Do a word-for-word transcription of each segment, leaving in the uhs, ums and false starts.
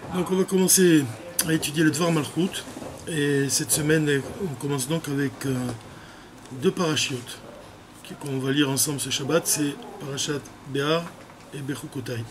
Donc on va commencer à étudier le Dvar Malchut et cette semaine on commence donc avec euh, deux parachiotes qu'on va lire ensemble ce Shabbat, c'est Parashat Behar et Bechukotai.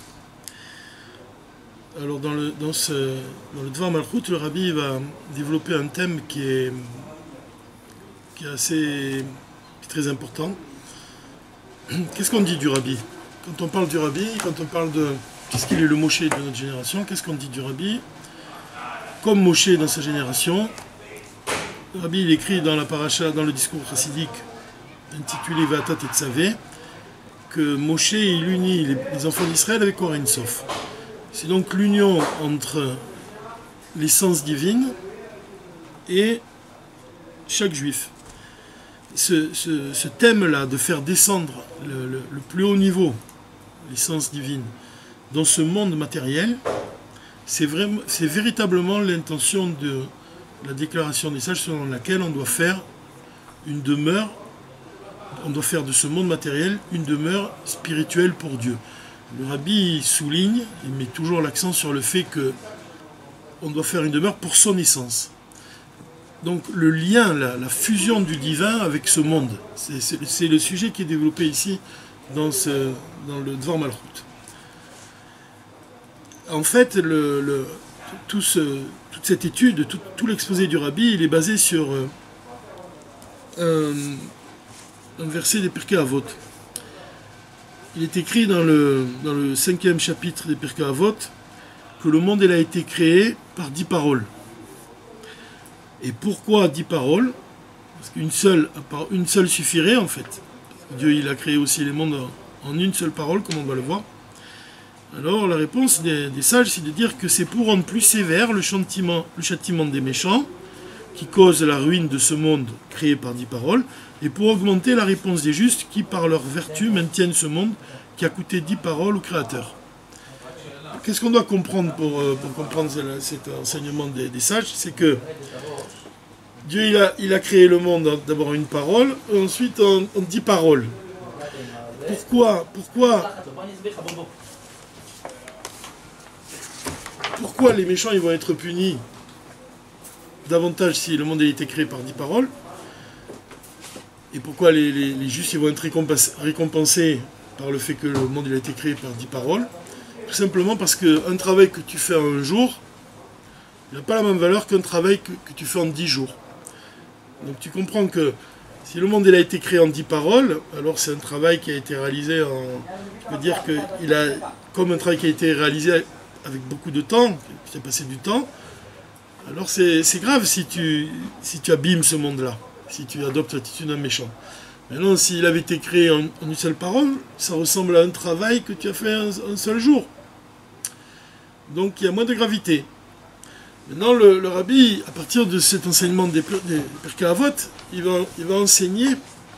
Alors dans le, dans ce, dans le Dvar Malchut, le Rabbi va développer un thème qui est, qui est assez qui est très important. Qu'est-ce qu'on dit du Rabbi? Quand on parle du Rabbi, quand on parle de qu'est-ce qu'il est le Moshe de notre génération, qu'est-ce qu'on dit du Rabbi? Comme Moshe dans sa génération, le Rabbi il écrit dans la paracha, dans le discours chassidique intitulé Ve'ata Tetzavé, que Moshe il unit les, les enfants d'Israël avec Or Ein Sof. C'est donc l'union entre l'essence divine et chaque juif. Ce, ce, ce thème-là de faire descendre le, le, le plus haut niveau, l'essence divine, dans ce monde matériel, c'est vraiment, c'est véritablement l'intention de la déclaration des sages selon laquelle on doit faire une demeure, on doit faire de ce monde matériel une demeure spirituelle pour Dieu. Le Rabbi souligne, il met toujours l'accent sur le fait que on doit faire une demeure pour son essence. Donc le lien, la, la fusion du divin avec ce monde, c'est, c'est, c'est le sujet qui est développé ici dans, ce, dans le Dvar Malchut. En fait, le, le, tout ce, toute cette étude, tout, tout l'exposé du Rabbi, il est basé sur euh, un, un verset des Pirkei Avot. Il est écrit dans le, dans le cinquième chapitre des Pirkei Avot que le monde il a été créé par dix paroles. Et pourquoi dix paroles? Parce qu'une seule, une seule suffirait en fait. Dieu il a créé aussi les mondes en une seule parole, comme on va le voir. Alors la réponse des, des sages, c'est de dire que c'est pour rendre plus sévère le châtiment, le châtiment des méchants, qui cause la ruine de ce monde créé par dix paroles, et pour augmenter la réponse des justes, qui par leur vertu maintiennent ce monde qui a coûté dix paroles au Créateur. Qu'est-ce qu'on doit comprendre pour, pour comprendre cet enseignement des, des sages? C'est que Dieu il a, il a créé le monde d'abord en une parole, et ensuite en, en dix paroles. Pourquoi Pourquoi Pourquoi les méchants ils vont être punis davantage si le monde a été créé par dix paroles? Et pourquoi les, les, les justes ils vont être récompensés par le fait que le monde il a été créé par dix paroles? Tout simplement parce qu'un travail que tu fais en un jour, il n'a pas la même valeur qu'un travail que, que tu fais en dix jours. Donc tu comprends que si le monde il a été créé en dix paroles, alors c'est un travail qui a été réalisé en... Je peux dire qu'il a... Comme un travail qui a été réalisé avec beaucoup de temps, tu as passé du temps, alors c'est, c'est grave si tu, si tu abîmes ce monde-là, si tu adoptes l'attitude d'un méchant. Maintenant, s'il avait été créé en, en une seule parole, ça ressemble à un travail que tu as fait un, un seul jour. Donc il y a moins de gravité. Maintenant, le, le Rabbi, à partir de cet enseignement des, des Pirkei Avot, il va, il va enseigner,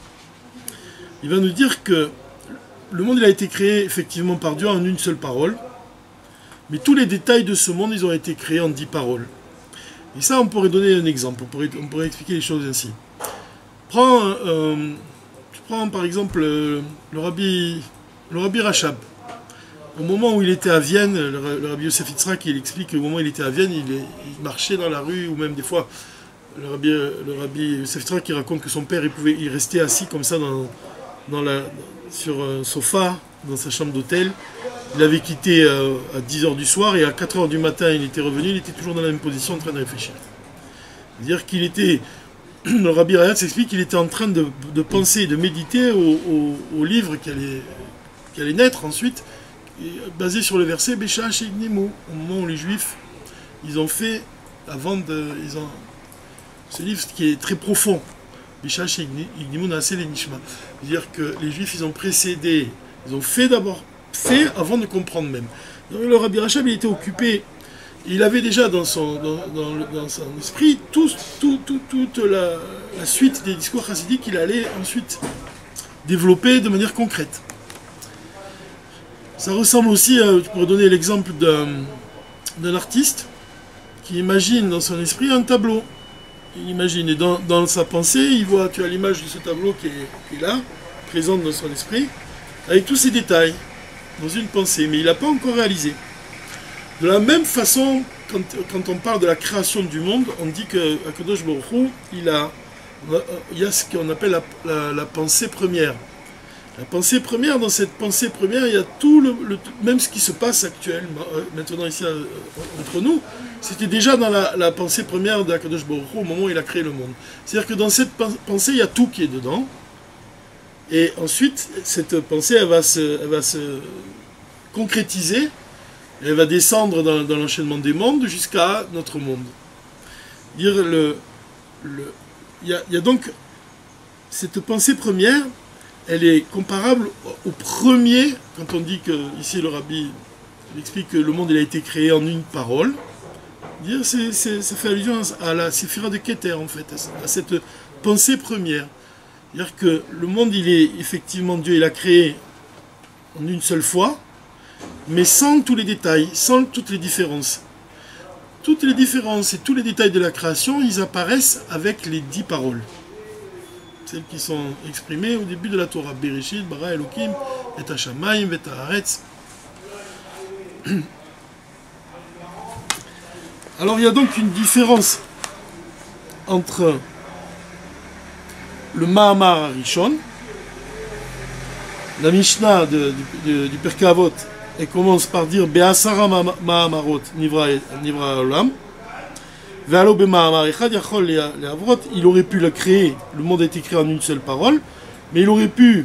il va nous dire que le monde il a été créé effectivement par Dieu en une seule parole, mais tous les détails de ce monde, ils ont été créés en dix paroles. Et ça, on pourrait donner un exemple, on pourrait, on pourrait expliquer les choses ainsi. Prends, euh, tu prends par exemple le, le Rabbi, le Rabbi Rachab. Au moment où il était à Vienne, le, le Rabbi Yosef Yitzhak, il explique qu'au moment où il était à Vienne, il, il marchait dans la rue, ou même des fois, le Rabbi, le Rabbi Yosef Yitzhak, il raconte que son père, il, pouvait, il restait assis comme ça dans, dans la, sur un sofa, dans sa chambre d'hôtel. Il avait quitté euh, à dix heures du soir et à quatre heures du matin il était revenu, il était toujours dans la même position en train de réfléchir. C'est-à-dire qu'il était, le Rabbi Rayat s'explique qu'il était en train de, de penser, de méditer au, au, au livre qui allait, qui allait naître ensuite, basé sur le verset Bécha chez Ignimo, au moment où les Juifs, ils ont fait, avant de, ils ont, ce livre qui est très profond, Bécha chez Ignimo Naaseh Lenishma. C'est-à-dire que les Juifs, ils ont précédé, ils ont fait d'abord, fait avant de comprendre même. Donc, le Rabbi Rachab il était occupé, il avait déjà dans son, dans, dans, dans son esprit tout, tout, tout, toute la, la suite des discours chassidiques qu'il allait ensuite développer de manière concrète. Ça ressemble aussi, à, je pourrais donner l'exemple d'un, d'un artiste qui imagine dans son esprit un tableau. Il imagine, et dans, dans sa pensée, il voit, tu as l'image de ce tableau qui est, qui est là, présente dans son esprit, avec tous ses détails. Dans une pensée, mais il n'a pas encore réalisé. De la même façon, quand, quand on parle de la création du monde, on dit que Akadosh Baruch Hu, il a, il y a ce qu'on appelle la, la, la pensée première. La pensée première, dans cette pensée première, il y a tout le, le même ce qui se passe actuellement, maintenant ici euh, entre nous, c'était déjà dans la, la pensée première d'Akadosh Baruch Hu au moment où il a créé le monde. C'est-à-dire que dans cette pensée, il y a tout qui est dedans. Et ensuite, cette pensée, elle va se, elle va se concrétiser, elle va descendre dans, dans l'enchaînement des mondes jusqu'à notre monde. Dire le, le, il y a, il y a donc cette pensée première, elle est comparable au premier, quand on dit que, ici le rabbi il explique que le monde il a été créé en une parole, dire c'est, c'est, ça fait allusion à la séphira de Keter en fait, à cette pensée première. C'est-à-dire que le monde il est effectivement, Dieu il a créé en une seule fois, mais sans tous les détails, sans toutes les différences. Toutes les différences et tous les détails de la création, ils apparaissent avec les dix paroles. Celles qui sont exprimées au début de la Torah. Bereshit, bara Elokim, et Hashamayim, et Haaretz. Alors il y a donc une différence entre le Mahamar Arishon, la Mishnah de, de, de, du Pirkei Avot, elle commence par dire Be'asara Mahamarot Nivra Olam. Il aurait pu le créer, le monde a été créé en une seule parole, mais il aurait pu.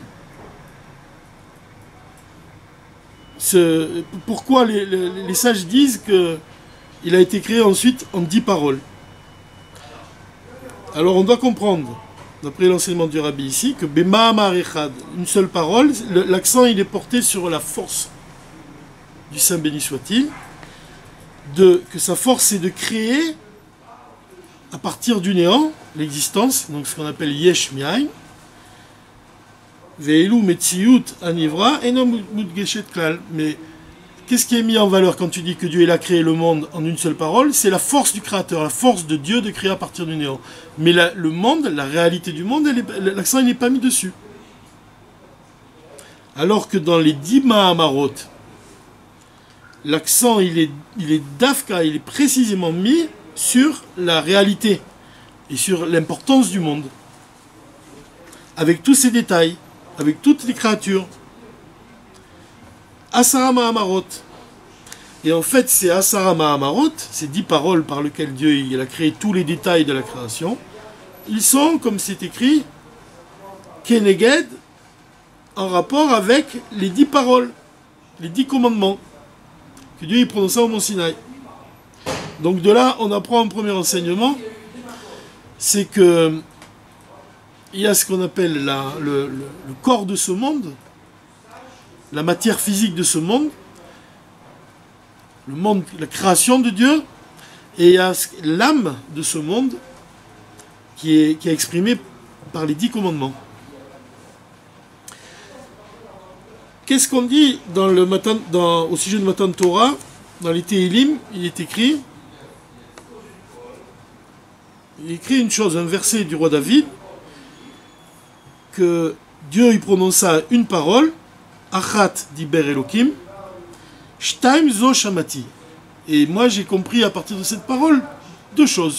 Se, pourquoi les, les, les sages disent qu'il a été créé ensuite en dix paroles? Alors on doit comprendre, d'après l'enseignement du Rabbi ici, que Bema Echad, une seule parole, l'accent il est porté sur la force du Saint béni soit-il, de, que sa force c'est de créer à partir du néant, l'existence, donc ce qu'on appelle Yesh Mi'ain, Ve'elu Metziyut Anivra, Enom Mudgeshet Klal. Mais qu'est-ce qui est mis en valeur quand tu dis que Dieu il a créé le monde en une seule parole? C'est la force du Créateur, la force de Dieu de créer à partir du néant. Mais la, le monde, la réalité du monde, l'accent n'est pas mis dessus. Alors que dans les dix Mahamarot, l'accent il est, il est dafka, il est précisément mis sur la réalité et sur l'importance du monde, avec tous ces détails, avec toutes les créatures. Asara Mahamarot. Et en fait, ces Asara Mahamarot, ces dix paroles par lesquelles Dieu il a créé tous les détails de la création, ils sont, comme c'est écrit, Keneged, en rapport avec les dix paroles, les dix commandements que Dieu il prononça au Mont Sinaï. Donc de là, on apprend un premier enseignement, c'est que il y a ce qu'on appelle la, le, le, le corps de ce monde, la matière physique de ce monde, le monde, la création de Dieu, et il y a l'âme de ce monde qui est, qui est exprimée par les dix commandements. Qu'est-ce qu'on dit dans le Matan, dans, au sujet de Matan Torah, dans les Tehillim, il est écrit, il écrit une chose, un verset du roi David, que Dieu y prononça une parole, Achat diber Elokim, Shtaim zo shamati. Et moi j'ai compris à partir de cette parole deux choses.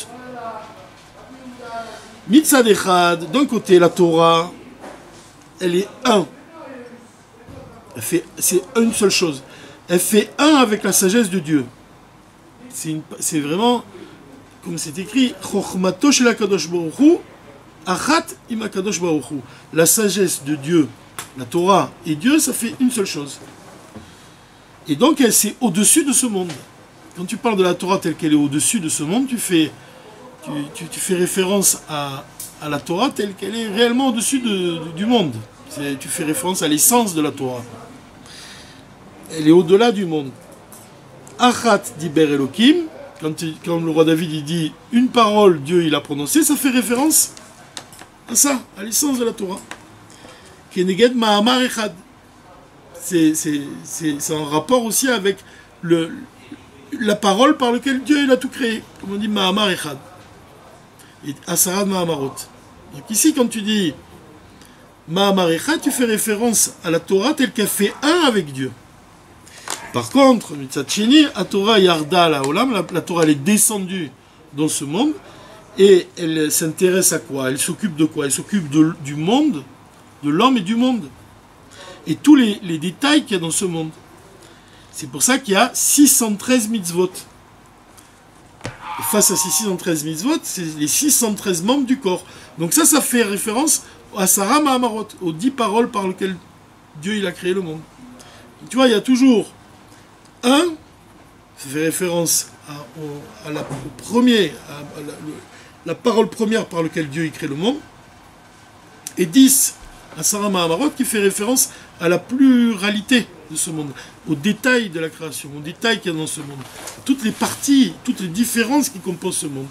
Mitzad echad, d'un côté la Torah, elle est un. Elle fait, c'est une seule chose. Elle fait un avec la sagesse de Dieu. C'est, une, c'est vraiment, comme c'est écrit, Chochmato shel HaKadosh Baruch Hu, Achat im HaKadosh Baruch Hu. La sagesse de Dieu, la Torah et Dieu, ça fait une seule chose. Et donc, elle, c'est au-dessus de ce monde. Quand tu parles de la Torah telle qu'elle est au-dessus de ce monde, tu fais, tu, tu, tu fais référence à, à la Torah telle qu'elle est réellement au-dessus de, de, du monde. C'est, tu fais référence à l'essence de la Torah. Elle est au-delà du monde. Achat diber Elokim, quand, quand le roi David il dit une parole, Dieu il a prononcé, ça fait référence à ça, à l'essence de la Torah. Keneged Mahamar Echad. C'est, c'est, c'est, c'est en rapport aussi avec le, la parole par laquelle Dieu il a tout créé. Comme on dit Mahamar Echad. Et Asara Mahamarot. Donc ici, quand tu dis Mahamar Echad, tu fais référence à la Torah telle qu'elle fait un avec Dieu. Par contre, Mitzatchini, la Torah Yarda la Olam, la, la Torah elle est descendue dans ce monde, et elle s'intéresse à quoi? Elle s'occupe de quoi? Elle s'occupe de, du monde, de l'homme et du monde. Et tous les, les détails qu'il y a dans ce monde. C'est pour ça qu'il y a six cent treize mitzvot. Et face à ces six cent treize mitzvot, c'est les six cent treize membres du corps. Donc ça, ça fait référence à Sarah Mahamarot, aux dix paroles par lesquelles Dieu il a créé le monde. Donc, tu vois, il y a toujours un, ça fait référence à, au, à la, au premier, à, à la, le, la parole première par laquelle Dieu il crée le monde, et dix, à Sarah Mahamarot, qui fait référence à la pluralité de ce monde, aux détails de la création, aux détails qu'il y a dans ce monde, toutes les parties, toutes les différences qui composent ce monde.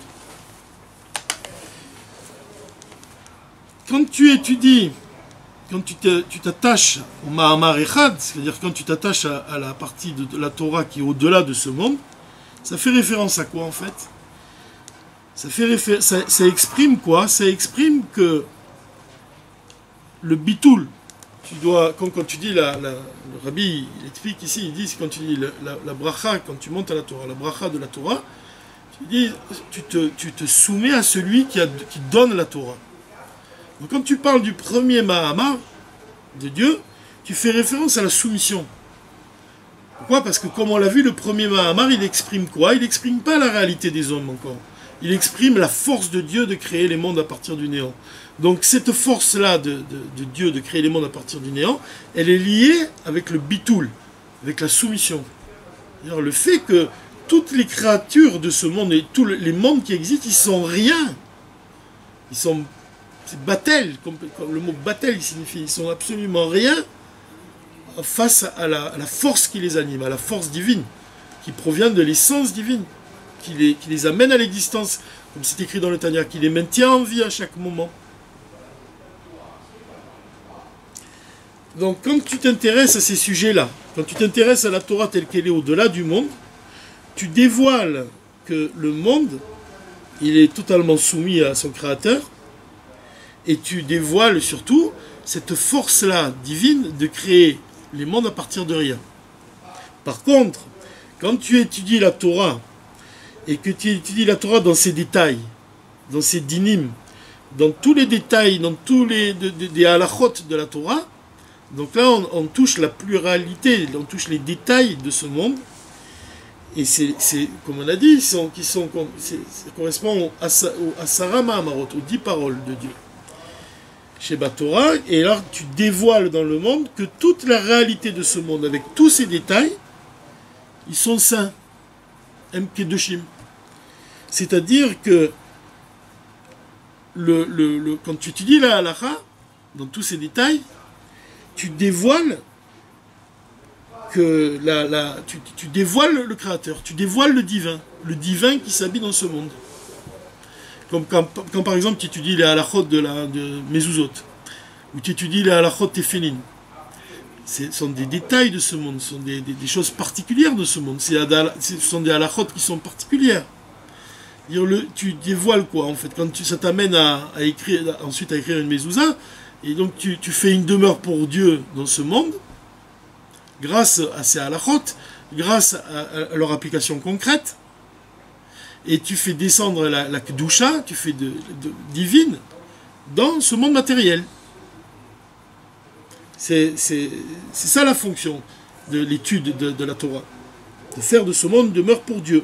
Quand tu étudies, quand tu t'attaches au Mahamar Echad, c'est-à-dire quand tu t'attaches à, à la partie de, de la Torah qui est au-delà de ce monde, ça fait référence à quoi en fait? Ça, fait réfé ça, ça exprime quoi? Ça exprime que le bitoul, tu dois, quand, quand tu dis, la, la, le rabbi il explique ici, il dit, quand tu dis la, la, la bracha, quand tu montes à la Torah, la bracha de la Torah, tu dis, tu te, tu te soumets à celui qui, a, qui donne la Torah. Donc quand tu parles du premier Mahamar de Dieu, tu fais référence à la soumission. Pourquoi? Parce que comme on l'a vu, le premier Mahamar, il exprime quoi? Il n'exprime pas la réalité des hommes encore. Il exprime la force de Dieu de créer les mondes à partir du néant. Donc cette force-là de, de, de Dieu de créer les mondes à partir du néant, elle est liée avec le bitoul, avec la soumission. C'est-à-dire le fait que toutes les créatures de ce monde et tous les mondes qui existent, ils sont rien. Ils sont... C'est batel, comme, comme le mot batel signifie, ils sont absolument rien face à la, à la force qui les anime, à la force divine, qui provient de l'essence divine, qui les, qui les amène à l'existence, comme c'est écrit dans le Tanya, qui les maintient en vie à chaque moment. Donc quand tu t'intéresses à ces sujets-là, quand tu t'intéresses à la Torah telle qu'elle est au-delà du monde, tu dévoiles que le monde, il est totalement soumis à son créateur, et tu dévoiles surtout cette force-là divine de créer les mondes à partir de rien. Par contre, quand tu étudies la Torah, et que tu étudies la Torah dans ses détails, dans ses dynimes, dans tous les détails, dans tous les de, de, des halachot de la Torah, donc là on, on touche la pluralité, on touche les détails de ce monde, et c'est, comme on a dit, sont, qui sont, ça correspond à, à Sarah Mahamarot, aux dix paroles de Dieu. Chez Torah, et alors tu dévoiles dans le monde que toute la réalité de ce monde, avec tous ces détails, ils sont saints, Mkedoshim. C'est-à-dire que le, le, le, quand tu étudies la halakha, dans tous ces détails, tu dévoiles que la, la, tu, tu dévoiles le Créateur, tu dévoiles le divin, le divin qui s'habille dans ce monde. Comme quand, quand par exemple tu étudies les halachot de, la, de Mezuzot, ou tu étudies les halachot Tefillin. Ce sont des détails de ce monde, ce sont des, des, des choses particulières de ce monde. Ce sont des halachot qui sont particulières. Le, tu dévoiles quoi en fait? Quand tu, ça t'amène à, à écrire, ensuite à écrire une mezouza, et donc tu, tu fais une demeure pour Dieu dans ce monde, grâce à ces halachot, grâce à, à leur application concrète, et tu fais descendre la, la kedusha, tu fais de, de, divine, dans ce monde matériel. C'est ça la fonction de l'étude de, de la Torah, de faire de ce monde une demeure pour Dieu.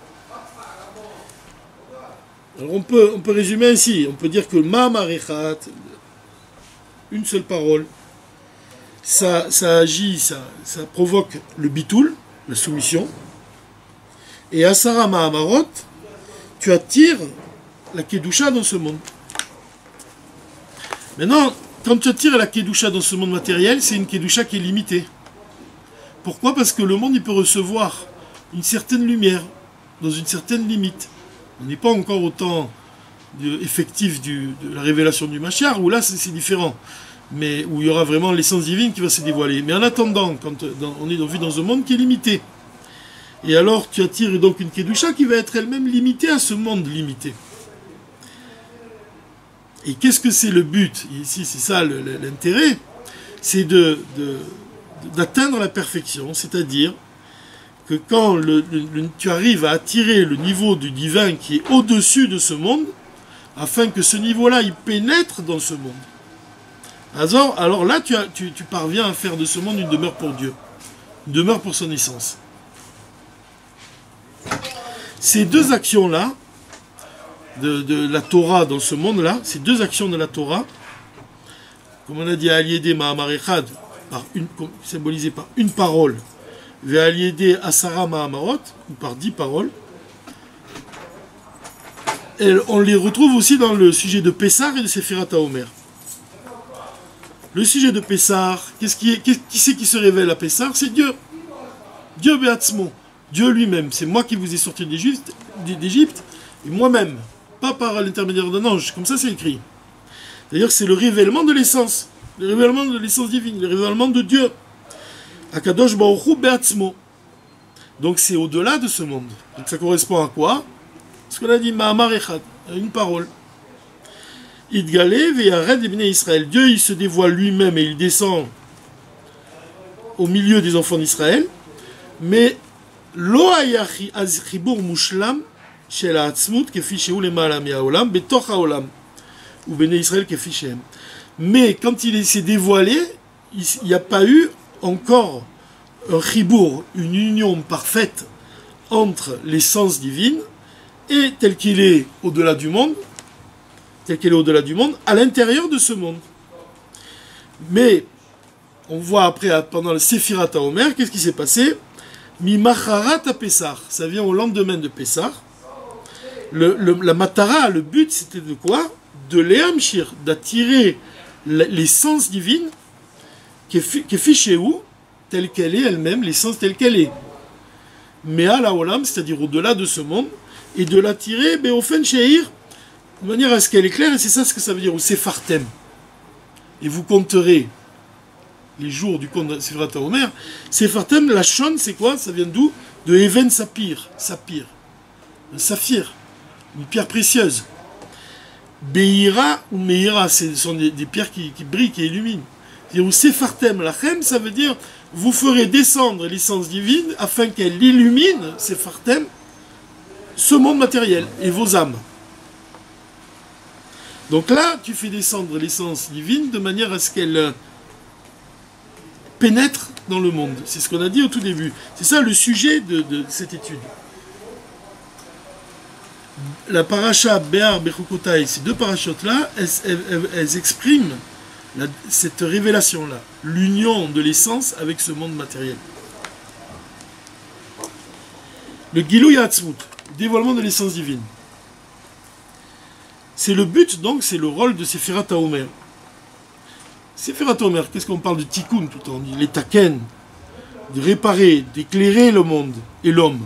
Alors on peut, on peut résumer ainsi, on peut dire que Mahamar Echad, une seule parole, ça, ça agit, ça, ça provoque le bitoul, la soumission, et Asara Mahamarot, tu attires la Kedusha dans ce monde. Maintenant, quand tu attires la Kedusha dans ce monde matériel, c'est une Kedusha qui est limitée. Pourquoi? Parce que le monde, il peut recevoir une certaine lumière, dans une certaine limite. On n'est pas encore au temps de, effectif du, de la révélation du Mashiach, où là, c'est différent. Mais où il y aura vraiment l'essence divine qui va se dévoiler. Mais en attendant, quand dans, on est vu dans un monde qui est limité, et alors tu attires donc une Kedusha qui va être elle-même limitée à ce monde limité. Et qu'est-ce que c'est le but? Ici, c'est ça l'intérêt, c'est de, de, d'atteindre la perfection, c'est-à-dire que quand le, le, le, tu arrives à attirer le niveau du divin qui est au-dessus de ce monde, afin que ce niveau-là, il pénètre dans ce monde. Alors, alors là, tu, as, tu, tu parviens à faire de ce monde une demeure pour Dieu, une demeure pour son essence. Ces deux actions-là, de, de la Torah dans ce monde-là, ces deux actions de la Torah, comme on a dit à Aliédé Mahamar Echad, par une, symbolisé par une parole, ve Aliédé Asara Mahamarot, ou par dix paroles, et on les retrouve aussi dans le sujet de Pessar et de Sefirat HaOmer. Le sujet de Pessar, qu'est-ce qui, est, qui c'est qui se révèle à Pessar? C'est Dieu. Dieu Beatzmo. Dieu lui-même. C'est moi qui vous ai sorti d'Égypte, et moi-même. Pas par l'intermédiaire d'un ange. Comme ça, c'est écrit. D'ailleurs, c'est le révèlement de l'essence. Le révèlement de l'essence divine. Le révèlement de Dieu. Akadosh Baruch Hu Beatzmo. Donc, c'est au-delà de ce monde. Donc, ça correspond à quoi? Ce qu'on a dit, Mahamar Echad. Une parole. Idgalé ve'yared ibnei Israël. Dieu, il se dévoile lui-même et il descend au milieu des enfants d'Israël. Mais lo hayachi az chibur mushlam shel ha'atzmut kefi shehu lema'ala mi'haolam betoch ha'olam ou bnei Israël kefi shehem. Mais quand il s'est dévoilé, il n'y a pas eu encore un chibur, une union parfaite entre l'essence divine et tel qu'il est au-delà du monde, tel qu'elle est au-delà du monde, à l'intérieur de ce monde. Mais, on voit après, pendant le Sefirat HaOmer, qu'est-ce qui s'est passé? Mi-macharat à Pessar. Ça vient au lendemain de Pessar. Le, le, la matara, le but, c'était de quoi? De l'éamchir, d'attirer l'essence divine, qui est fichée où? Telle qu'elle est elle-même, l'essence telle qu'elle est. Mais à la olam, c'est-à-dire au-delà de ce monde, et de l'attirer, beofen sheir, de manière à ce qu'elle est claire, et c'est ça ce que ça veut dire, ou Sephartem. Et vous compterez les jours du compte de Sefirat HaOmer. Sephartem, la shon, c'est quoi? Ça vient d'où? De Even Sapir, Sapir, un saphir, une pierre précieuse. Beira ou Meira, ce sont des, des pierres qui, qui brillent, qui illuminent. Ou Sephartem, lachem, ça veut dire, vous ferez descendre l'essence divine afin qu'elle illumine, Sephartem, ce monde matériel et vos âmes. Donc là, tu fais descendre l'essence divine de manière à ce qu'elle pénètre dans le monde. C'est ce qu'on a dit au tout début. C'est ça le sujet de, de cette étude. La paracha Béar Bechukotai, ces deux parachutes-là, elles, elles, elles, elles expriment la, cette révélation-là, l'union de l'essence avec ce monde matériel. Le Gilou Yatzmut, dévoilement de l'essence divine. C'est le but, donc, c'est le rôle de Sefirat HaOmer. Sefirat HaOmer, qu'est-ce qu'on parle de tikkun tout le temps? On dit les taken, de réparer, d'éclairer le monde et l'homme.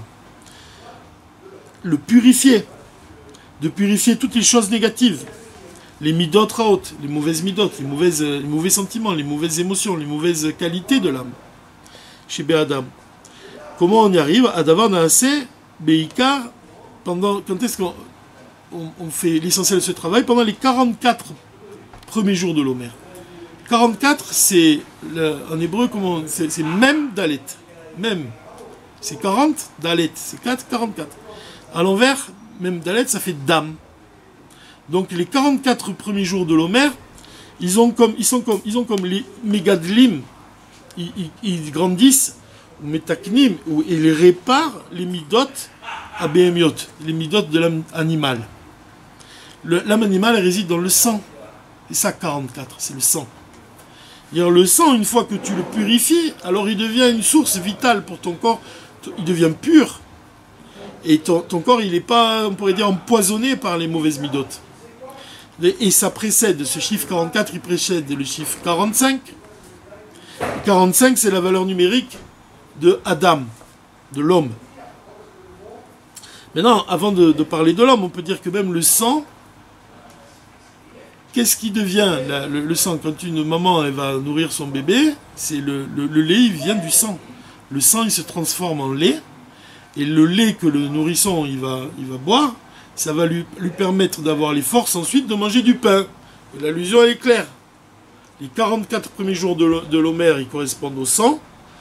Le purifier, de purifier toutes les choses négatives. Les midot raot, les mauvaises midot, les, mauvaises, les mauvais sentiments, les mauvaises émotions, les mauvaises qualités de l'âme. Chez Béadam. Comment on y arrive? Adavar naaseh beikar, pendant, quand est-ce qu'on on, on fait l'essentiel de ce travail? Pendant les quarante-quatre premiers jours de l'Omer. quarante-quatre, c'est, le, en hébreu, comment, c'est, c'est même dalet. Même. C'est quarante, dalet. C'est quatre, quarante-quatre. À l'envers, même dalet, ça fait dam. Donc les quarante-quatre premiers jours de l'Omer, ils ont comme, ils sont comme, ils ont comme les mégadlim, ils, ils, ils grandissent, ou métaknim, ou ils réparent les midot à béhémiot, les midot de l'âme animale. Le, l'âme animale elle réside dans le sang. C'est ça quarante-quatre, c'est le sang. Et alors, le sang, une fois que tu le purifies, alors il devient une source vitale pour ton corps, il devient pur. Et ton, ton corps, il n'est pas, on pourrait dire, empoisonné par les mauvaises midotes. Et ça précède, ce chiffre quarante-quatre, il précède le chiffre quarante-cinq. quarante-cinq, c'est la valeur numérique de Adam, de l'homme. Maintenant, avant de, de parler de l'homme, on peut dire que même le sang, qu'est-ce qui devient la, le, le sang? Quand une maman elle va nourrir son bébé, c'est le, le, le lait, il vient du sang. Le sang, il se transforme en lait. Et le lait que le nourrisson il va, il va boire, ça va lui, lui permettre d'avoir les forces ensuite de manger du pain. Et l'allusion elle est claire. Les quarante-quatre premiers jours de l'Omer, ils correspondent au sang,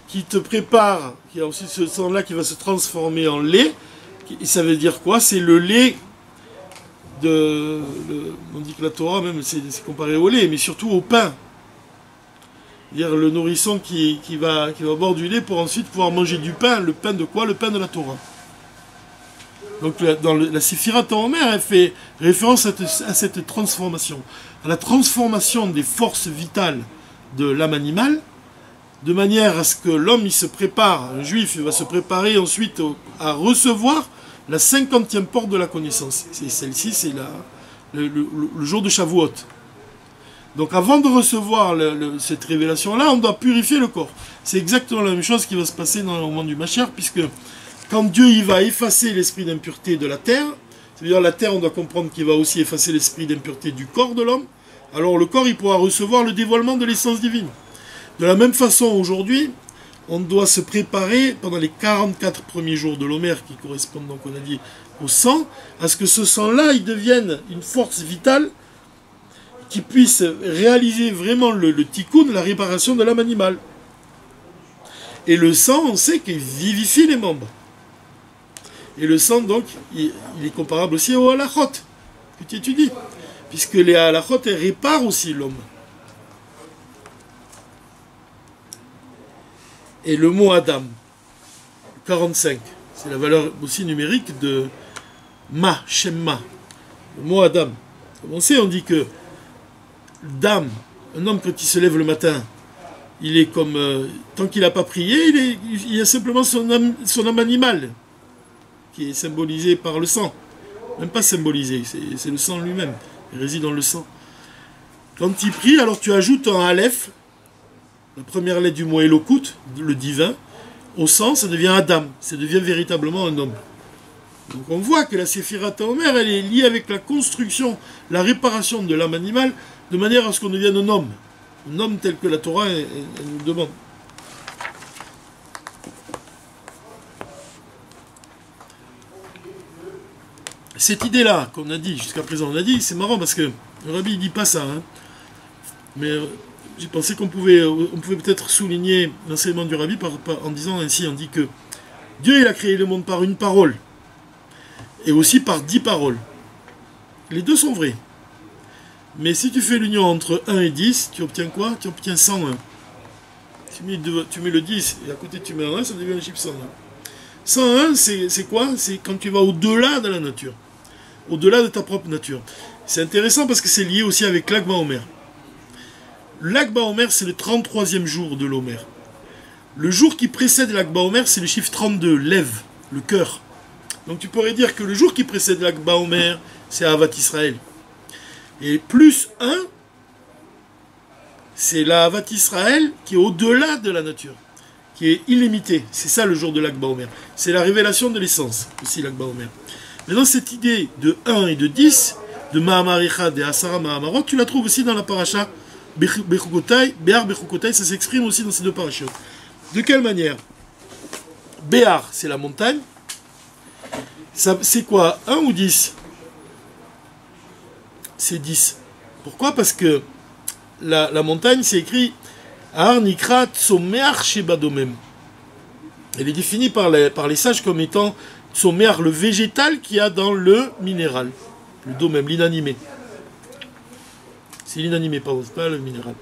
qui te prépare, qui a aussi ce sang-là qui va se transformer en lait. Et ça veut dire quoi? C'est le lait de... Le, on dit que la Torah, même, c'est comparé au lait, mais surtout au pain. C'est-à-dire le nourrisson qui, qui, va, qui va boire du lait pour ensuite pouvoir manger du pain. Le pain de quoi? Le pain de la Torah. Donc la, dans le, la Séphirat Omer, elle fait référence à, te, à cette transformation. À la transformation des forces vitales de l'âme animale, de manière à ce que l'homme il se prépare, un juif il va se préparer ensuite au, à recevoir la cinquantième porte de la connaissance. Celle-ci, c'est le, le, le jour de Shavuot. Donc avant de recevoir le, le, cette révélation-là, on doit purifier le corps. C'est exactement la même chose qui va se passer dans le moment du Mashiach, puisque quand Dieu il va effacer l'esprit d'impureté de la terre, c'est-à-dire la terre, on doit comprendre qu'il va aussi effacer l'esprit d'impureté du corps de l'homme, alors le corps il pourra recevoir le dévoilement de l'essence divine. De la même façon, aujourd'hui, on doit se préparer pendant les quarante-quatre premiers jours de l'Omer, qui correspondent donc, on a dit, au sang, à ce que ce sang-là, il devienne une force vitale qui puisse réaliser vraiment le, le tikkun, la réparation de l'âme animale. Et le sang, on sait qu'il vivifie les membres. Et le sang, donc, il, il est comparable aussi au halachot, que tu étudies. Puisque les halachot, elles réparent aussi l'homme. Et le mot Adam, quarante-cinq, c'est la valeur aussi numérique de Ma, Shemma. Le mot Adam. Comme on sait, on dit que Dame, un homme quand il se lève le matin, il est comme, euh, tant qu'il n'a pas prié, il, est, il y a simplement son âme, son âme animale, qui est symbolisé par le sang. Même pas symbolisé, c'est le sang lui-même, il réside dans le sang. Quand il prie, alors tu ajoutes un Aleph, la première lettre du mot Elokut, le divin, au sang, ça devient Adam, ça devient véritablement un homme. Donc on voit que la Séphirat Omer, elle est liée avec la construction, la réparation de l'âme animale, de manière à ce qu'on devienne un homme. Un homme tel que la Torah elle, elle nous demande. Cette idée-là qu'on a dit, jusqu'à présent on a dit, c'est marrant parce que le Rabbi ne dit pas ça. Hein. Mais euh, j'ai pensé qu'on pouvait, on pouvait peut-être souligner l'enseignement du Rabbi par, par, en disant ainsi, on dit que Dieu il a créé le monde par une parole. Et aussi par dix paroles. Les deux sont vrais. Mais si tu fais l'union entre un et dix, tu obtiens quoi? Tu obtiens cent un. Tu mets, deux, tu mets le dix et à côté tu mets un un, ça devient un chiffre cent un. cent un, c'est quoi? C'est quand tu vas au-delà de la nature. Au-delà de ta propre nature. C'est intéressant parce que c'est lié aussi avec l'Akba Omer. L'Akba Omer, c'est le trente-troisième jour de l'Omer. Le jour qui précède l'Akba Omer, c'est le chiffre trente-deux, l'Ève, le cœur. Donc tu pourrais dire que le jour qui précède l'Akba Omer, c'est Ahavat Israël. Et plus un, c'est la Ahavat Israël qui est au-delà de la nature, qui est illimitée. C'est ça le jour de l'Akba Omer. C'est la révélation de l'essence, aussi l'Akba Omer. Maintenant, cette idée de un et de dix, de Mahamar Echad et Asara Mahamarot, tu la trouves aussi dans la paracha Bechukotai, Béar Bechukotai, ça s'exprime aussi dans ces deux parachutes. De quelle manière? Béar, c'est la montagne. C'est quoi? un ou dix? C'est dix. Pourquoi? Parce que la, la montagne, c'est écrit Ar Nikrat Tsomear Shebadomem. Elle est définie par les, par les sages comme étant Tsomear, le végétal qu'il y a dans le minéral. Le domem, l'inanimé. C'est l'inanimé, pardon, c'est pas le minéral.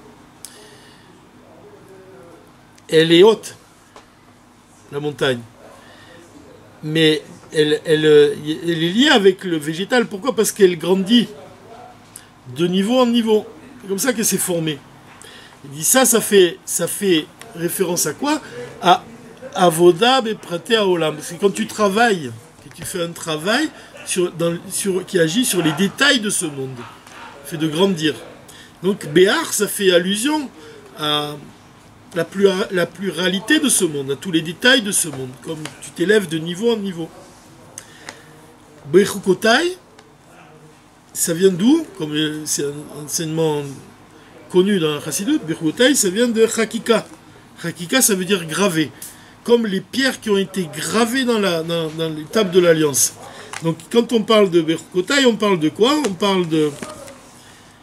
Elle est haute, la montagne. Mais elle, elle, elle est liée avec le végétal. Pourquoi? Parce qu'elle grandit de niveau en niveau. C'est comme ça qu'elle s'est formée. Il dit ça, ça fait, ça fait référence à quoi? À Avoda Beprate Haolam. Parce que quand tu travailles, que tu fais un travail sur, dans, sur, qui agit sur les détails de ce monde, fait de grandir. Donc Béar, ça fait allusion à la, plura, la pluralité de ce monde, à tous les détails de ce monde, comme tu t'élèves de niveau en niveau. Bechukotai, ça vient d'où? Comme c'est un enseignement connu dans la Chassidut, Bechukotai, ça vient de Chakika. Chakika, ça veut dire gravé. Comme les pierres qui ont été gravées dans, la, dans, dans les tables de l'Alliance. Donc quand on parle de Bechukotai, on parle de quoi? On parle de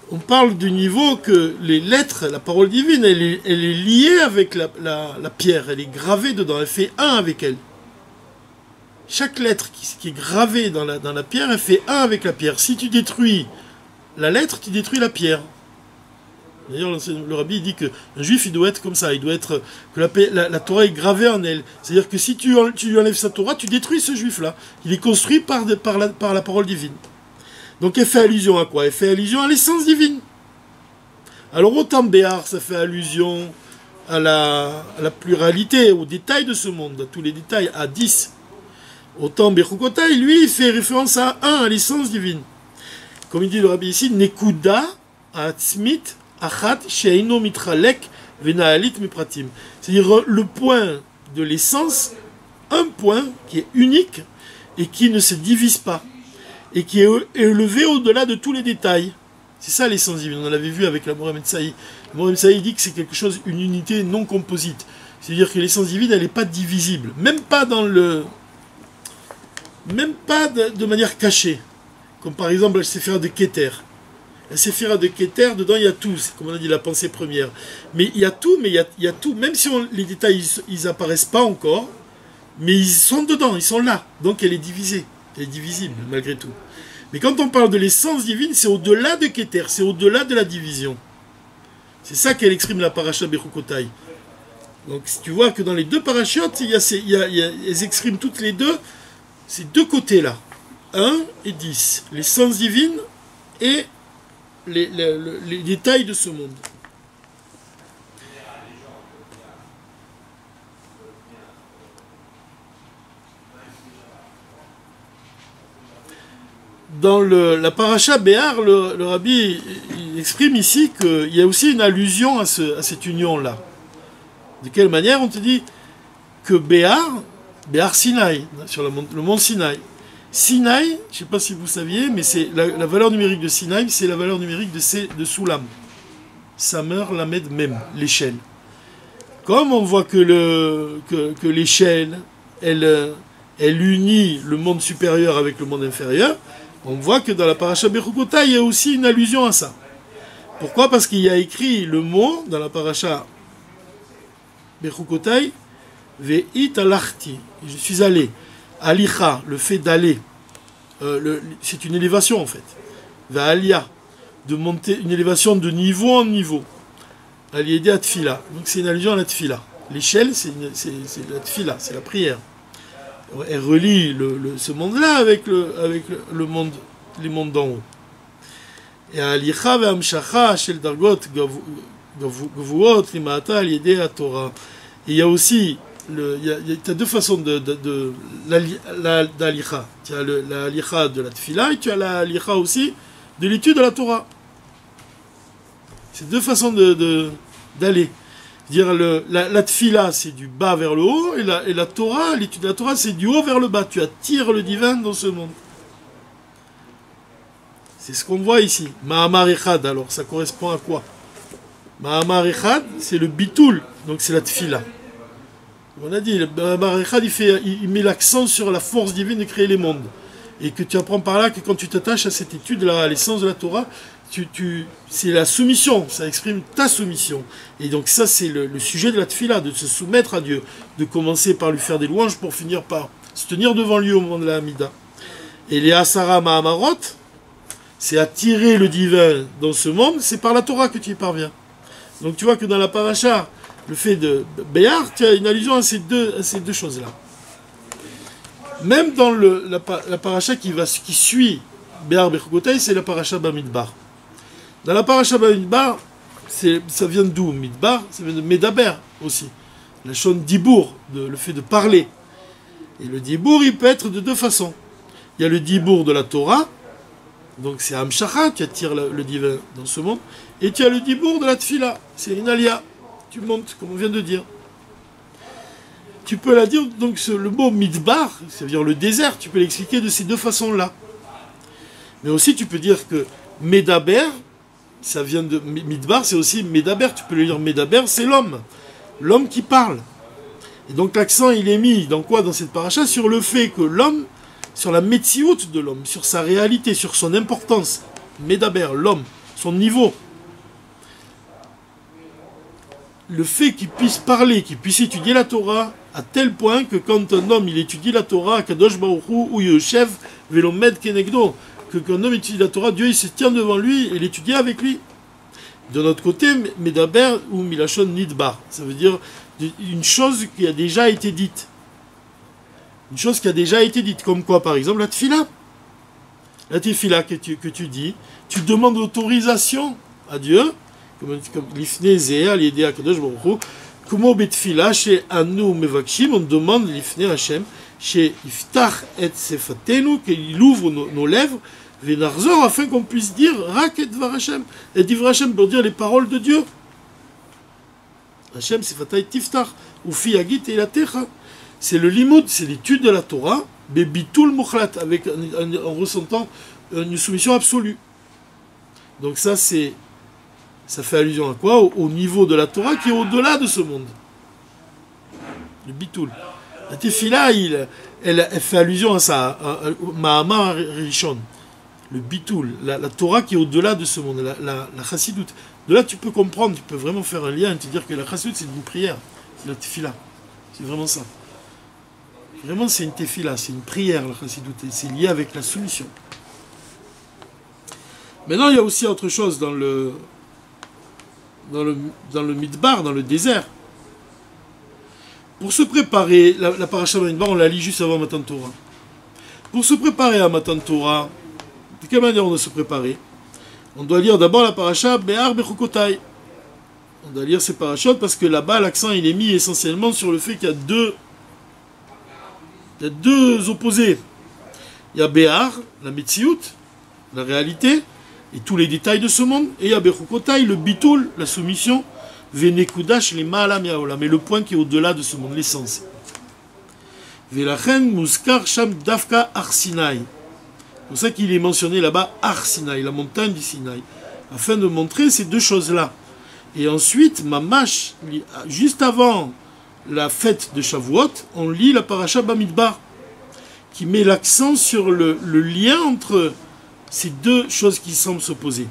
on parle du niveau que les lettres, la parole divine, elle est, elle est liée avec la, la, la pierre, elle est gravée dedans, elle fait un avec elle. Chaque lettre qui, qui est gravée dans la, dans la pierre, elle fait un avec la pierre. Si tu détruis la lettre, tu détruis la pierre. D'ailleurs, le rabbi dit qu'un juif, il doit être comme ça, il doit être que la, la, la Torah est gravée en elle. C'est-à-dire que si tu, tu lui enlèves sa Torah, tu détruis ce juif-là. Il est construit par, de, par, la, par la parole divine. Donc elle fait allusion à quoi? Elle fait allusion à l'essence divine. Alors autant Béar, ça fait allusion à la, à la pluralité, aux détails de ce monde, à tous les détails, à dix. Autant Bechukotai, lui, il fait référence à un, à l'essence divine. Comme il dit le rabbi ici, Nekuda atzmit achat sheino mitralek venaalit mipratim. C'est-à-dire le point de l'essence, un point qui est unique et qui ne se divise pas. Et qui est élevé au-delà de tous les détails. C'est ça l'essence divine. On l'avait vu avec la Moreh Metsaï. La Moreh Metsaï dit que c'est quelque chose, une unité non composite. C'est-à-dire que l'essence divine, elle n'est pas divisible. Même pas dans le... Même pas de, de manière cachée. Comme par exemple la séphira de Keter. La séphira de Keter, dedans il y a tout. C'est comme on a dit la pensée première. Mais il y a tout, mais il y a, il y a tout. Même si on, les détails, ils, ils apparaissent pas encore. Mais ils sont dedans, ils sont là. Donc elle est divisée. Elle est divisible, malgré tout. Mais quand on parle de l'essence divine, c'est au-delà de Keter, c'est au-delà de la division. C'est ça qu'elle exprime la paracha Bechukotai. Donc tu vois que dans les deux parachutes, il y a ces, il y a, il y a, elles expriment toutes les deux ces deux côtés-là. un et dix. L'essence divine et les, les, les, les détails de ce monde. Dans le, la paracha Béar, le, le rabbi il exprime ici qu'il y a aussi une allusion à, ce, à cette union-là. De quelle manière? On te dit que Béar, Béar Sinaï, sur le mont, le mont Sinaï. Sinaï, je ne sais pas si vous saviez, mais c'est la, la valeur numérique de Sinaï, c'est la valeur numérique de, de Soulam. Samer, Lamed, Mem, l'échelle. Comme on voit que, le, que, que l'échelle, elle, elle unit le monde supérieur avec le monde inférieur, on voit que dans la paracha Bechukotai, il y a aussi une allusion à ça. Pourquoi? Parce qu'il y a écrit le mot dans la paracha Bechukotai, Ve'it alachti, je suis allé. Alicha, le fait d'aller, euh, c'est une élévation en fait. Ve'alia, de monter, une élévation de niveau en niveau. Aliédé à tfila, donc c'est une allusion à la tfila. L'échelle, c'est la tfila, c'est la prière. Elle relie le, le, ce monde-là avec, le, avec le, le monde, les mondes d'en haut. Et Alicha ve'amshacha shel dargot gavuot limata aliédé à Torah. Et il y a aussi, le, il y a, il y a deux façons de, de, de, de d'alicha. Tu as l'alicha de la tfila et tu as l'alicha aussi de l'étude de la Torah. C'est deux façons de, de, d'aller. Dire le, la, la tfila, c'est du bas vers le haut, et la, et la Torah, l'étude de la Torah, c'est du haut vers le bas. Tu attires le divin dans ce monde. C'est ce qu'on voit ici. Mahamar Echad, alors, ça correspond à quoi? Mahamar Echad, c'est le bitoul, donc c'est la tfila. On a dit, le Mahamar Echad, il, fait, il, il met l'accent sur la force divine de créer les mondes. Et que tu apprends par là que quand tu t'attaches à cette étude-là, à l'essence de la Torah, Tu, tu, c'est la soumission, ça exprime ta soumission. Et donc ça, c'est le, le sujet de la tfila, de se soumettre à Dieu, de commencer par lui faire des louanges pour finir par se tenir devant lui au moment de la Hamida. Et les Asara Mahamarot, c'est attirer le divin dans ce monde, c'est par la Torah que tu y parviens. Donc tu vois que dans la paracha, le fait de Béar, tu as une allusion à ces deux, à ces deux choses-là. Même dans le, la, la paracha qui, va, qui suit Béar Bechukotai, c'est la paracha Bamidbar. Dans la paracha Bamidbar, ça vient d'où? Midbar, ça vient de Medaber aussi. La chose dibour, de, le fait de parler. Et le dibour, il peut être de deux façons. Il y a le dibour de la Torah, donc c'est Amshacha, tu attires le, le divin dans ce monde. Et tu as le dibour de la Tfila, c'est une alia. Tu montes, comme on vient de dire. Tu peux la dire, donc ce, le mot Midbar, c'est-à-dire le désert, tu peux l'expliquer de ces deux façons-là. Mais aussi, tu peux dire que Medaber, ça vient de Midbar, c'est aussi Medaber, tu peux le dire Medaber, c'est l'homme, l'homme qui parle. Et donc l'accent il est mis dans quoi dans cette paracha? Sur le fait que l'homme, sur la métioute de l'homme, sur sa réalité, sur son importance. Medaber, l'homme, son niveau. Le fait qu'il puisse parler, qu'il puisse étudier la Torah, à tel point que quand un homme il étudie la Torah, Kadosh Baruch Hu ou Yoshev Velomed Kenegdo, que quand un homme étudie la Torah, Dieu il se tient devant lui et l'étudie avec lui. De notre côté, Medaber ou Milachon Nidbar, ça veut dire une chose qui a déjà été dite. Une chose qui a déjà été dite, comme quoi par exemple la Tfila. La Tfila que tu, que tu dis, tu demandes l'autorisation à Dieu, comme l'Ifne Zéa, l'Yedea Kadosh Baruch Hu, Kumo Betfila, chez Anu Mevakshim, on demande l'Ifne Hashem, chez Iftach et Sefatenu, qu'il ouvre nos, nos lèvres, Venarzor, afin qu'on puisse dire Rak et Dvar Hashem, et Dvar Hashem pour dire les paroles de Dieu. Hashem Sefatay Tiftach, ou Fiagit et la Techa. C'est le limoud, c'est l'étude de la Torah, Bebitul Mukhlat, avec en, en ressentant une soumission absolue. Donc ça, c'est, ça fait allusion à quoi? au, au niveau de la Torah qui est au-delà de ce monde. Le Bitul. La Tefila, il, elle, elle fait allusion à ça, à Mahamar Rishon. Le Bitul, la, la Torah qui est au-delà de ce monde, la, la, la Chassidut. De là, tu peux comprendre, tu peux vraiment faire un lien et te dire que la Chassidut, c'est une prière. C'est la Tefila. C'est vraiment ça. Vraiment, c'est une tefila, c'est une prière, la chassidut, c'est lié avec la soumission. Maintenant, il y a aussi autre chose dans le, dans le, dans le midbar, dans le désert. Pour se préparer, la, la paracha midbar, on la lit juste avant Matan Torah. Pour se préparer à Matan Torah, de quelle manière on doit se préparer? On doit lire d'abord la paracha Behar Bechukotai. On doit lire ces parachutes parce que là-bas, l'accent il est mis essentiellement sur le fait qu'il y a deux Il y a deux opposés. Il y a Behar, la Metsiout, la réalité, et tous les détails de ce monde. Et il y a Bechukotai, le Bitul, la soumission, Venekudash, les Ma'alam Yaolam, mais le point qui est au-delà de ce monde, l'essence. Velachen Muskar Sham Dafka Arsinaï. C'est pour ça qu'il est mentionné là-bas Arsinaï, la montagne du Sinaï, afin de montrer ces deux choses-là. Et ensuite, Mamash, juste avant la fête de Shavuot, on lit la paracha Bamidbar, qui met l'accent sur le, le lien entre ces deux choses qui semblent s'opposer.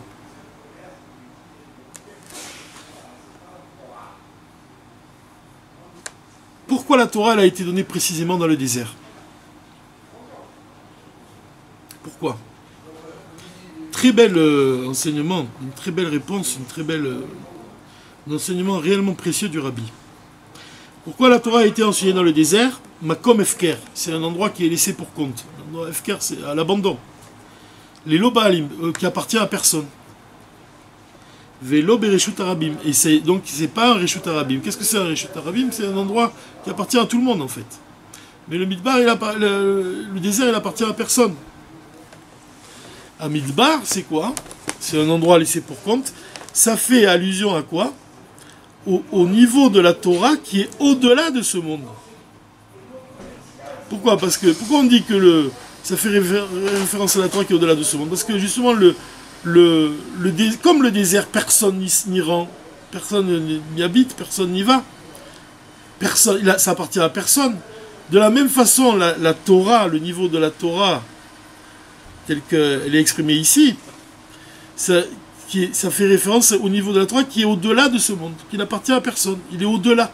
Pourquoi la Torah elle a été donnée précisément dans le désert? Pourquoi? Très bel euh, enseignement, une très belle réponse, une très belle, euh, un enseignement réellement précieux du Rabbi. Pourquoi la Torah a été enseignée dans le désert? Makom Efker, c'est un endroit qui est laissé pour compte. L'endroit Efker, c'est à l'abandon. Les Lobalim, euh, qui appartient à personne. Velo Bereshut Arabim, et c'est donc c'est pas un Reshut Arabim. Qu'est-ce que c'est un Reshut Arabim? C'est un endroit qui appartient à tout le monde en fait. Mais le Midbar, il a, le, le désert, il appartient à personne. Un Midbar, c'est quoi? C'est un endroit laissé pour compte. Ça fait allusion à quoi? Au, au niveau de la Torah qui est au-delà de ce monde. Pourquoi? Parce que pourquoi on dit que le ça fait réfé- référence à la Torah qui est au-delà de ce monde? Parce que justement le le, le dé, comme le désert personne n'y rend, personne n'y habite, personne n'y va. Personne, il a, ça appartient à personne. De la même façon, la, la Torah, le niveau de la Torah tel qu'elle est exprimée ici, ça Qui est, ça fait référence au niveau de la Torah qui est au-delà de ce monde, qui n'appartient à personne. Il est au-delà.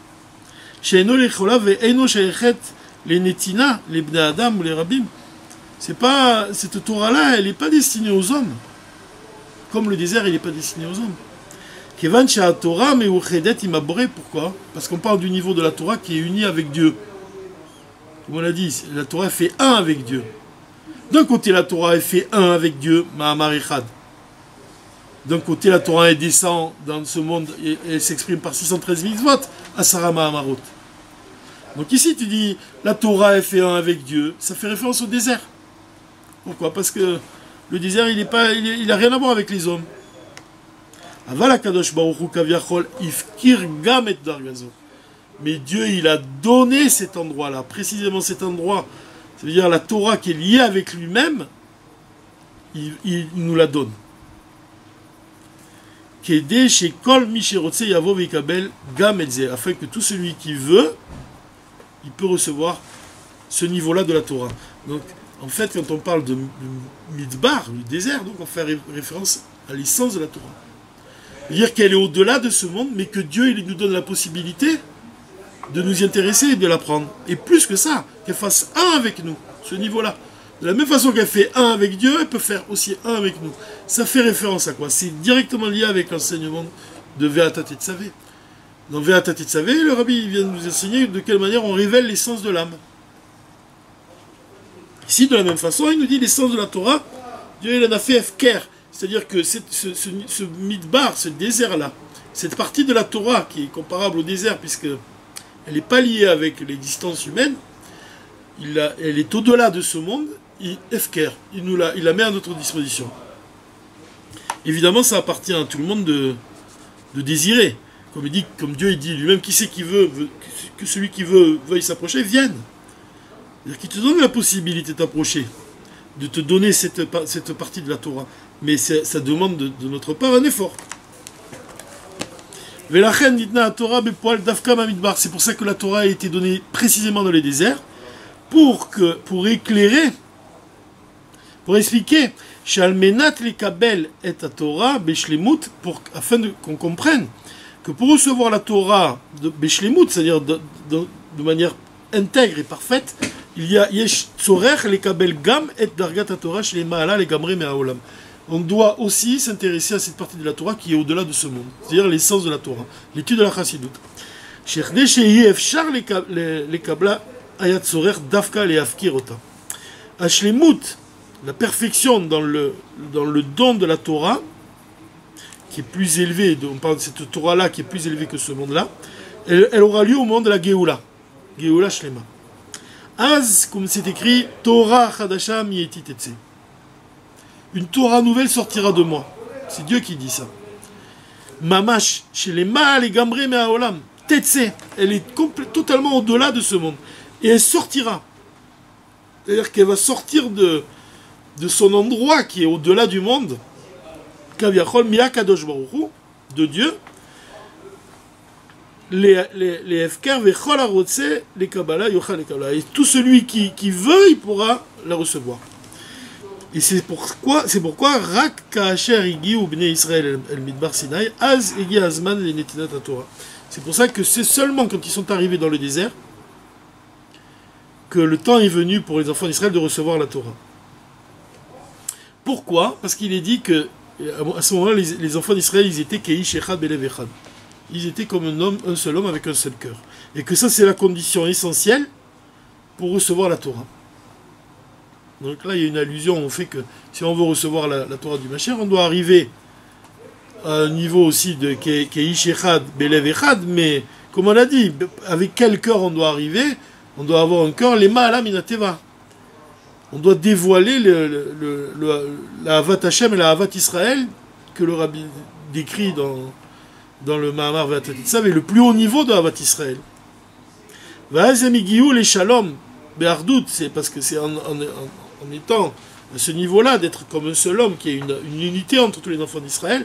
Les Netina, les Bnei Adam ou les Rabbim, c'est pas, cette Torah-là, elle n'est pas destinée aux hommes. Comme le désert, il n'est pas destiné aux hommes. Kevan Torah, mais pourquoi? Parce qu'on parle du niveau de la Torah qui est uni avec Dieu. Comme on l'a dit, la Torah fait un avec Dieu. D'un côté, la Torah elle fait un avec Dieu, Ma'amar Echad. D'un côté, la Torah elle descend dans ce monde et elle s'exprime par six cent treize mitzvot, Asara Ma'amarot. Donc ici, tu dis, la Torah elle fait un avec Dieu, ça fait référence au désert. Pourquoi? Parce que le désert, il n'a rien à voir avec les hommes. Aval Kadosh Baruch Hu Kaviachol Ifkir Gam et Dargazo. Mais Dieu, il a donné cet endroit-là, précisément cet endroit, c'est-à-dire la Torah qui est liée avec lui-même, il, il nous la donne. Kede chez Kol Misherotse Yavo Vekabel Gam et Ze, afin que tout celui qui veut, il peut recevoir ce niveau-là de la Torah. Donc, en fait, quand on parle de, de Midbar, du désert, donc on fait ré- référence à l'essence de la Torah. C'est-à-dire qu'elle est au-delà de ce monde, mais que Dieu il nous donne la possibilité de nous y intéresser et de l'apprendre. Et plus que ça, qu'elle fasse un avec nous, ce niveau-là. De la même façon qu'elle fait un avec Dieu, elle peut faire aussi un avec nous. Ça fait référence à quoi? C'est directement lié avec l'enseignement de Ve'ata Tetzavé. Dans Ve'ata Tetzavé, le rabbi vient de nous enseigner de quelle manière on révèle l'essence de l'âme. Ici, de la même façon, il nous dit l'essence de la Torah, Dieu il en a fait Efker. C'est-à-dire que ce, ce, ce midbar, ce désert-là, cette partie de la Torah qui est comparable au désert, puisque elle n'est pas liée avec l'existence humaine, il a, elle est au-delà de ce monde, il, Efker, il, nous la, il la met à notre disposition. Évidemment, ça appartient à tout le monde de, de désirer. Comme, il dit, comme Dieu il dit lui-même, qui c'est qui veut, veut, que celui qui veut veuille s'approcher, vienne. C'est-à-dire qu'il te donne la possibilité de t'approcher, de te donner cette, cette partie de la Torah. Mais ça demande de, de notre part un effort. C'est pour ça que la Torah a été donnée précisément dans les déserts, pour, que, pour éclairer, pour expliquer, pour, afin qu'on comprenne que pour recevoir la Torah de Beshlemut, c'est-à-dire de, de, de manière intègre et parfaite, il y a Yesh Tzorech le Kabel Gam et Dargat Torah chez les Maala les Gamre Me'aolam. On doit aussi s'intéresser à cette partie de la Torah qui est au-delà de ce monde, c'est-à-dire l'essence de la Torah, l'étude de la Chassidut. Shechne Shehi Efshar le Kabla Ayat Tzorech Dafka le Afkirota. Ashlemut, la perfection dans le, dans le don de la Torah, qui est plus élevé, on parle de cette Torah-là qui est plus élevée que ce monde-là, elle, elle aura lieu au moment de la Géoula. Géoula Shlema. Az, comme c'est écrit, Torah Chadasha Mieti Tetse. Une Torah nouvelle sortira de moi. C'est Dieu qui dit ça. Mamash, chez les Maal et Gamre Me'aolam. Tetse, elle est totalement au-delà de ce monde. Et elle sortira. C'est-à-dire qu'elle va sortir de, de son endroit qui est au-delà du monde. Kaviachol Miakadosh Baruchu, de Dieu. Les, les, les Efker, Vechol Arotse, les Kabbalah, Yochal les Kabbalah. Et tout celui qui, qui veut, il pourra la recevoir. Et c'est pourquoi, c'est pourquoi, Rak Kaacher Igi ou Bnei Israël el Midbar Sinai, Az Igi Azman le Netinat Torah. C'est pour ça que c'est seulement quand ils sont arrivés dans le désert que le temps est venu pour les enfants d'Israël de recevoir la Torah. Pourquoi? Parce qu'il est dit que à ce moment-là, les, les enfants d'Israël, ils étaient Keish Echad Belev Echad. Ils étaient comme un homme, un seul homme avec un seul cœur. Et que ça, c'est la condition essentielle pour recevoir la Torah. Donc là, il y a une allusion au fait que si on veut recevoir la, la Torah du Mashiach, on doit arriver à un niveau aussi de Keish Echad Belev Echad, mais comme on l'a dit, avec quel cœur on doit arriver? On doit avoir un cœur, les Ma'ala Minateva. On doit dévoiler le, le, le, le, la Havat Hashem et la Havat Israël que le Rabbi décrit dans, dans le Mahamar Ve'ata Tetzav, et le plus haut niveau de Havat Israël. Va'azemigiyou les Shalom Be'ardout, c'est parce que c'est en, en, en, en étant à ce niveau-là, d'être comme un seul homme, qui est une, une unité entre tous les enfants d'Israël,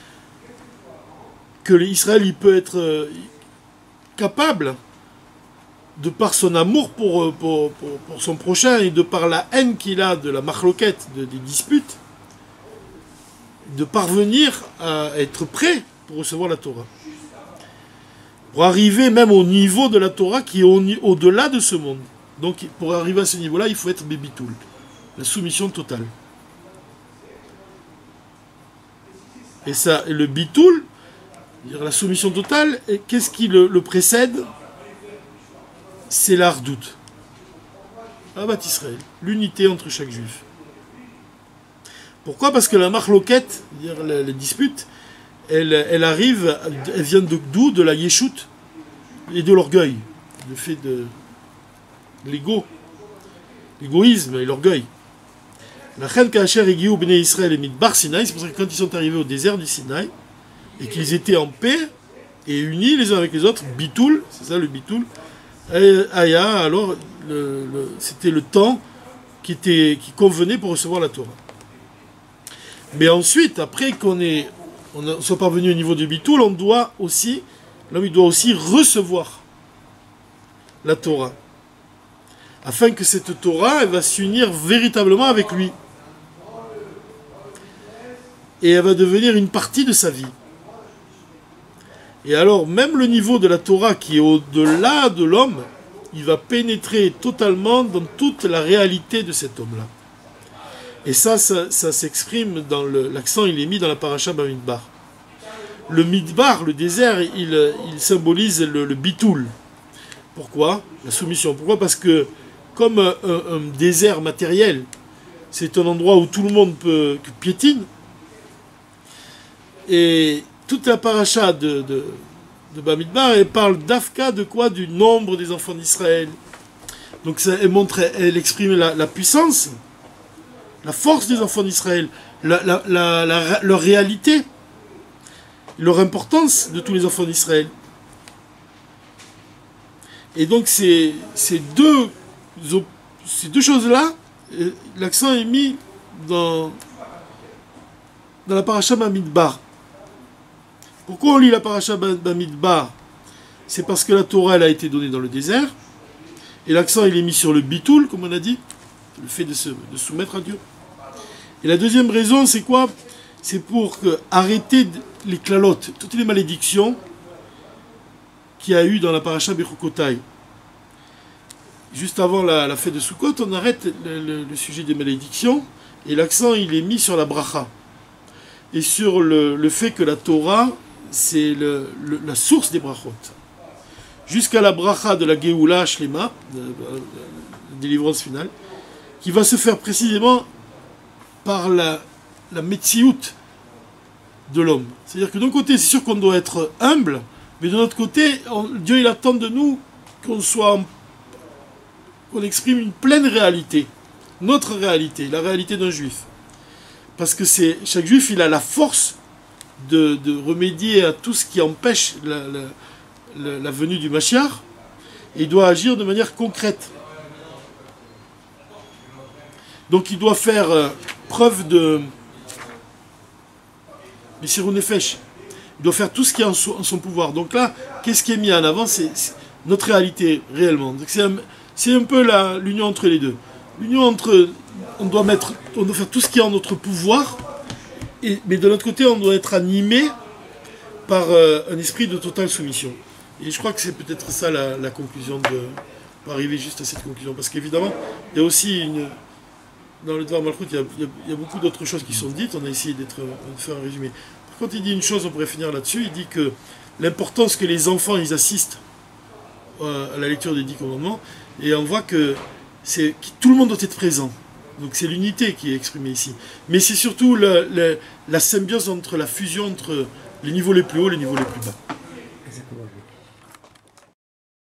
que l'Israël il peut être euh, capable, de par son amour pour, pour, pour, pour son prochain et de par la haine qu'il a de la machloquette, de, des disputes, de parvenir à être prêt pour recevoir la Torah. Pour arriver même au niveau de la Torah qui est au, au-delà de ce monde. Donc pour arriver à ce niveau-là, il faut être Bebitoul, la soumission totale. Et ça, et le Bitoul, la soumission totale, qu'est-ce qui le, le précède? C'est l'ardoute. Havat Israël, l'unité entre chaque juif. Pourquoi? Parce que la marloquette, c'est-à-dire la, la dispute, elle, elle arrive, elle vient de d'où? De la yeshut et de l'orgueil, le fait de, de l'ego, l'égoïsme et l'orgueil. La reine Kacher et Guillaume Bnei Israël et Midbar Sinaï, c'est pour ça que quand ils sont arrivés au désert du Sinaï et qu'ils étaient en paix et unis les uns avec les autres, bitoul, c'est ça le bitoul. Aya, alors le, le, c'était le temps qui, était, qui convenait pour recevoir la Torah. Mais ensuite, après qu'on est, on soit parvenu au niveau du bitoul, on doit aussi, l'homme il doit aussi recevoir la Torah, afin que cette Torah elle va s'unir véritablement avec lui. et elle va devenir une partie de sa vie. Et alors, même le niveau de la Torah qui est au-delà de l'homme, il va pénétrer totalement dans toute la réalité de cet homme-là. Et ça, ça, ça s'exprime dans le... L'accent, il est mis dans la paracha Bamidbar. Le Midbar, le désert, il, il symbolise le, le bitoul. Pourquoi? La soumission. Pourquoi? Parce que, comme un, un désert matériel, c'est un endroit où tout le monde peut piétine, et toute la paracha de, de, de Bamidbar, elle parle d'Afka, de quoi? Du nombre des enfants d'Israël. Donc ça, elle montre, elle exprime la, la puissance, la force des enfants d'Israël, la, la, la, la, leur réalité, leur importance de tous les enfants d'Israël. Et donc ces, ces deux, ces deux choses-là, l'accent est mis dans, dans la paracha Bamidbar. Pourquoi on lit la paracha Bamidbar? C'est parce que la Torah elle a été donnée dans le désert, et l'accent il est mis sur le bitoul, comme on a dit, le fait de se de soumettre à Dieu. Et la deuxième raison, c'est quoi? C'est pour que, arrêter les klalotes, toutes les malédictions qu'il y a eu dans la paracha Bechukotai. Juste avant la, la fête de Sukkot, on arrête le, le, le sujet des malédictions, et l'accent il est mis sur la bracha, et sur le, le fait que la Torah, c'est le, le, la source des brachot. Jusqu'à la bracha de la Geoula Shlema, de, de, de, la délivrance finale, qui va se faire précisément par la, la Metsiout de l'homme. C'est-à-dire que d'un côté, c'est sûr qu'on doit être humble, mais de l'autre côté, on, Dieu il attend de nous qu'on soit, qu'on exprime une pleine réalité, notre réalité, la réalité d'un juif. Parce que c'est, chaque juif, il a la force de, de remédier à tout ce qui empêche la, la, la, la venue du Mashiach, et il doit agir de manière concrète. Donc il doit faire euh, preuve de Messirou Nefesh. Il doit faire tout ce qui est en, so, en son pouvoir. Donc là, qu'est-ce qui est mis en avant? C'est notre réalité, réellement. C'est un, c'est un peu l'union entre les deux. L'union entre... On doit, mettre, on doit faire tout ce qui est en notre pouvoir, et, mais de l'autre côté, on doit être animé par euh, un esprit de totale soumission. Et je crois que c'est peut-être ça la, la conclusion, de, pour arriver juste à cette conclusion. Parce qu'évidemment, il y a aussi une... Dans le Dvar Malchut, il y a, il y a, il y a beaucoup d'autres choses qui sont dites. On a essayé d'être, de faire un résumé. Par contre, il dit une chose, on pourrait finir là-dessus. Il dit que l'importance que les enfants ils assistent euh, à la lecture des dix commandements, et on voit que, c'est, que tout le monde doit être présent. Donc c'est l'unité qui est exprimée ici. Mais c'est surtout la, la, la symbiose entre la fusion entre les niveaux les plus hauts et les niveaux les plus bas.